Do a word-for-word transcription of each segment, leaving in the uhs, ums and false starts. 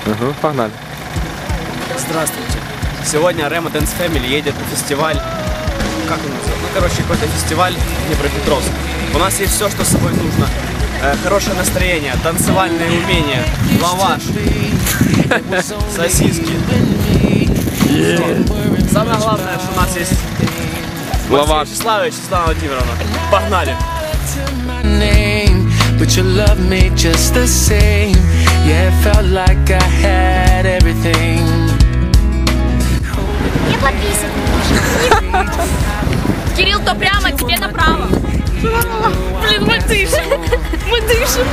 Угу, погнали. Здравствуйте. Сегодня Remo Dance Family едет на фестиваль. Как он называется? Ну, короче, какой-то фестиваль в Днепропетровск. У нас есть все, что с собой нужно. Э, хорошее настроение, танцевальные умения, лаваш, сосиски. Yeah. Самое главное, что у нас есть лаваш. Вячеслава Вячеслава Владимировна. Погнали! But you love me just the same. Yeah, it felt like I had everything. Не подписан. Кирилл, то прямо, тебе направо. Блин, мы дышим. Мы дышим.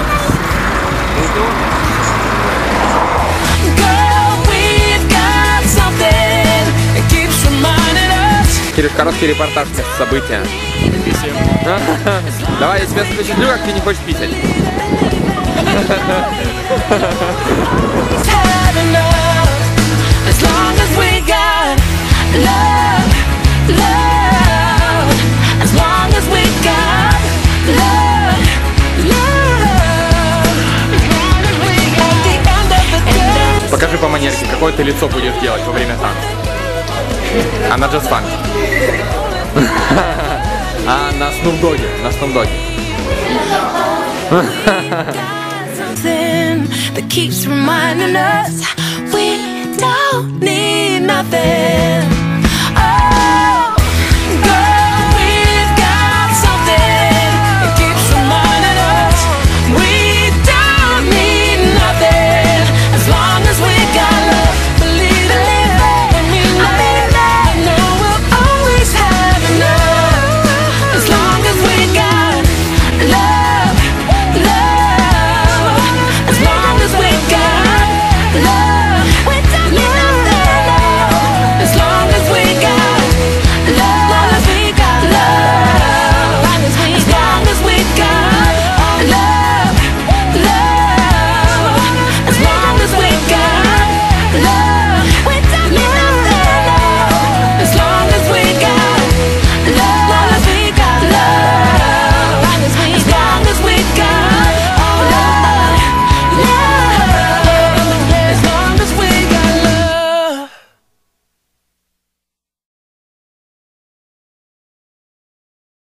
Кирилл, короткий репортаж с события. Давай, я тебя впечатлю, как ты не хочешь писать. Покажи по манерке, какое ты лицо будешь делать во время танца. А на джаз-фанк. А на Снупдоге, на Снупдоге. That keeps reminding us we don't need nothing.